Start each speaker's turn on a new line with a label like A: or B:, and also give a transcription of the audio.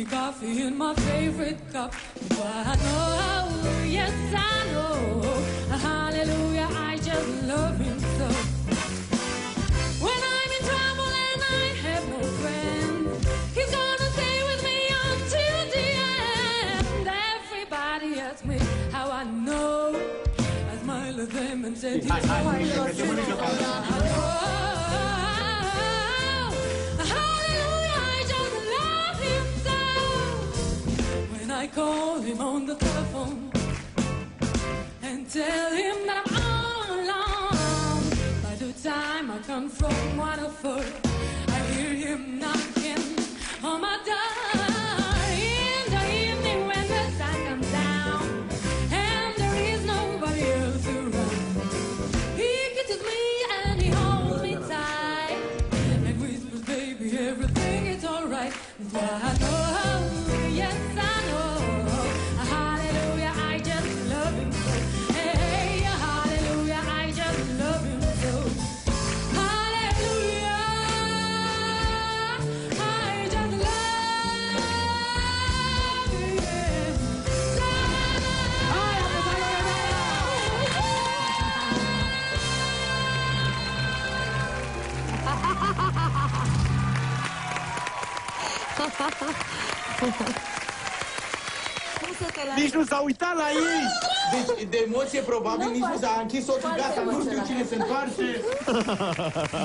A: me coffee in my favorite cup. But I know, yes I know, hallelujah, I just love him so. When I'm in trouble and I have no friends, he's gonna stay with me until the end. Everybody asks me how I know. I smile at them and said, he's I call him on the telephone and tell him that I'm all alone. By the time I come from Waterford, I hear him knocking on my door. In the evening when the sun comes down and there is nobody else around, he kisses me and he holds me tight and whispers, baby, everything is alright. That's why I know, yes I know.
B: Nici nu s-a uitat la ei! Deci, de emoție, probabil, nici nu s-a închis ochii, gata, nu știu cine se întoarce.